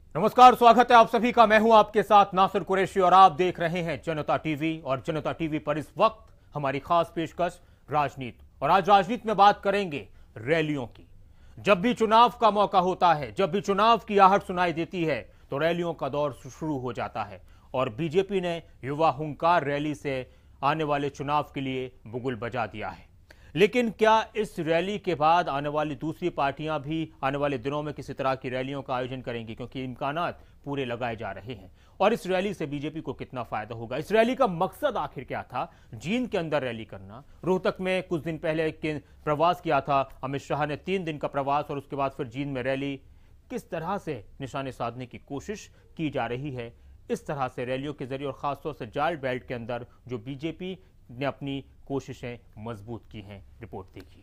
नमस्कार, स्वागत है आप सभी का। मैं हूं आपके साथ नासिर कुरैशी और आप देख रहे हैं जनता टीवी। और जनता टीवी पर इस वक्त हमारी खास पेशकश राजनीति, और आज राजनीति में बात करेंगे रैलियों की। जब भी चुनाव का मौका होता है, जब भी चुनाव की आहट सुनाई देती है, तो रैलियों का दौर शुरू हो जाता है। और बीजेपी ने युवा हुंकार रैली से आने वाले चुनाव के लिए बुगुल बजा दिया है। लेकिन क्या इस रैली के बाद आने वाली दूसरी पार्टियां भी आने वाले दिनों में किसी तरह की रैलियों का आयोजन करेंगी? क्योंकि इम्कानात पूरे लगाए जा रहे हैं। और इस रैली से बीजेपी को कितना फायदा होगा? इस रैली का मकसद आखिर क्या था? जींद के अंदर रैली करना, रोहतक में कुछ दिन पहले प्रवास किया था अमित शाह ने, 3 दिन का प्रवास, और उसके बाद फिर जींद में रैली। किस तरह से निशाने साधने की कोशिश की जा रही है? इस तरह से रैलियों के जरिए और खासतौर से जाल बेल्ट के अंदर जो बीजेपी ने अपनी कोशिशें मजबूत की हैं। रिपोर्ट देखिए।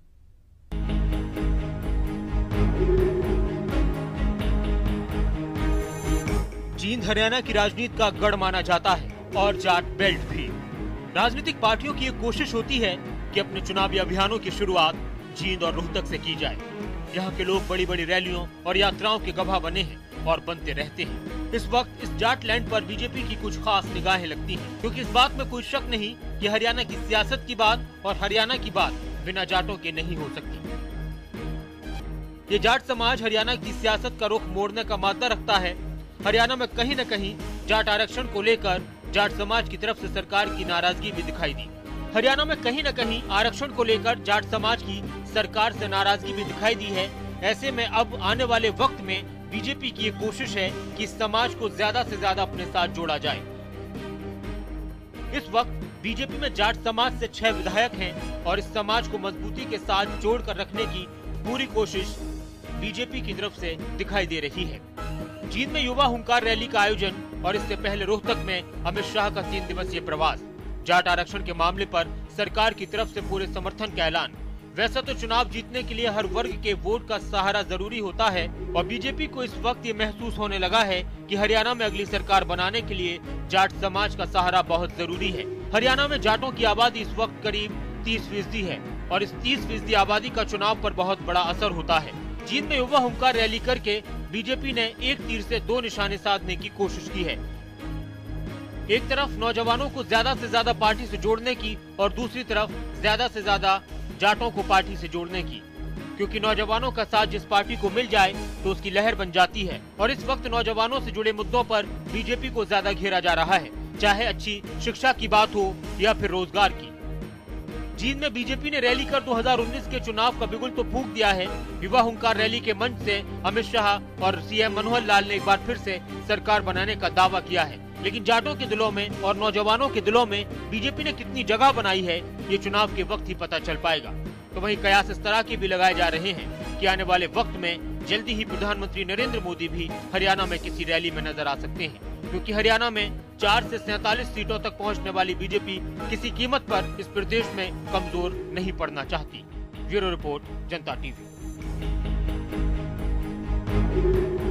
जींद हरियाणा की राजनीति का गढ़ माना जाता है, और जाट बेल्ट भी। राजनीतिक पार्टियों की एक कोशिश होती है कि अपने चुनावी अभियानों की शुरुआत जींद और रोहतक से की जाए। यहाँ के लोग बड़ी बड़ी रैलियों और यात्राओं के गवाह बने हैं और बनते रहते हैं। इस वक्त इस जाट लैंड पर बीजेपी की कुछ खास निगाहें लगती हैं, क्योंकि इस बात में कोई शक नहीं कि हरियाणा की सियासत की बात और हरियाणा की बात बिना जाटों के नहीं हो सकती। ये जाट समाज हरियाणा की सियासत का रुख मोड़ने का मादा रखता है। हरियाणा में कहीं न कहीं जाट आरक्षण को लेकर जाट समाज की तरफ से सरकार की नाराजगी भी दिखाई दी। हरियाणा में कहीं न कहीं आरक्षण को लेकर जाट समाज की सरकार से नाराजगी भी दिखाई दी है। ऐसे में अब आने वाले वक्त में बीजेपी की ये कोशिश है कि इस समाज को ज्यादा से ज्यादा अपने साथ जोड़ा जाए। इस वक्त बीजेपी में जाट समाज से 6 विधायक हैं और इस समाज को मजबूती के साथ जोड़कर रखने की पूरी कोशिश बीजेपी की तरफ से दिखाई दे रही है। जींद में युवा हुंकार रैली का आयोजन और इससे पहले रोहतक में अमित शाह का 3 दिवसीय प्रवास। जाट आरक्षण के मामले पर सरकार की तरफ से पूरे समर्थन का ऐलान। वैसे तो चुनाव जीतने के लिए हर वर्ग के वोट का सहारा जरूरी होता है, और बीजेपी को इस वक्त ये महसूस होने लगा है कि हरियाणा में अगली सरकार बनाने के लिए जाट समाज का सहारा बहुत जरूरी है। हरियाणा में जाटों की आबादी इस वक्त करीब 30% है, और इस 30% आबादी का चुनाव पर बहुत बड़ा असर होता है। जींद में युवा हुंकार रैली करके बीजेपी ने एक तीर से 2 निशाने साधने की कोशिश की है। एक तरफ नौजवानों को ज्यादा से ज्यादा पार्टी से जोड़ने की, और दूसरी तरफ ज्यादा से ज्यादा जाटों को पार्टी से जोड़ने की, क्योंकि नौजवानों का साथ जिस पार्टी को मिल जाए तो उसकी लहर बन जाती है। और इस वक्त नौजवानों से जुड़े मुद्दों पर बीजेपी को ज्यादा घेरा जा रहा है, चाहे अच्छी शिक्षा की बात हो या फिर रोजगार की। जींद में बीजेपी ने रैली कर 2019 के चुनाव का बिगुल तो फूंक दिया है। युवा हुंकार रैली के मंच से अमित शाह और सीएम मनोहर लाल ने एक बार फिर से सरकार बनाने का दावा किया है। लेकिन जाटों के दिलों में और नौजवानों के दिलों में बीजेपी ने कितनी जगह बनाई है, ये चुनाव के वक्त ही पता चल पाएगा। तो वहीं कयास इस तरह के भी लगाए जा रहे हैं कि आने वाले वक्त में जल्दी ही प्रधानमंत्री नरेंद्र मोदी भी हरियाणा में किसी रैली में नजर आ सकते हैं, क्योंकि हरियाणा में 4 से 47 सीटों तक पहुंचने वाली बीजेपी किसी कीमत पर इस प्रदेश में कमजोर नहीं पड़ना चाहती। Bureau report, Janta TV.